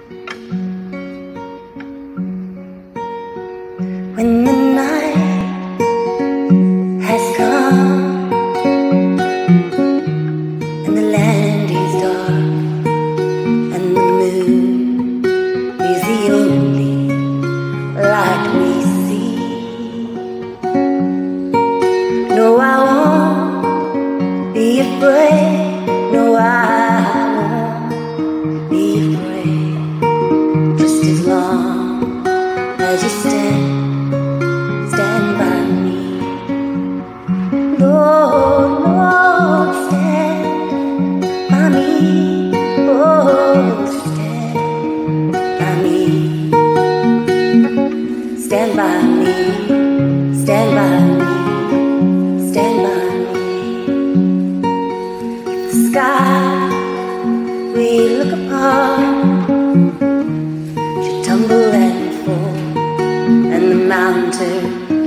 When the night has come and the land is dark and the moon is the only light we see. No, I won't be afraid. No, I won't be afraid. Just as long as you stand by me. Lord, Lord, stand by me. Oh, stand by me. Stand by me. Stand by me. Stand by me. The sky we look upon should tumble and fall, and the mountain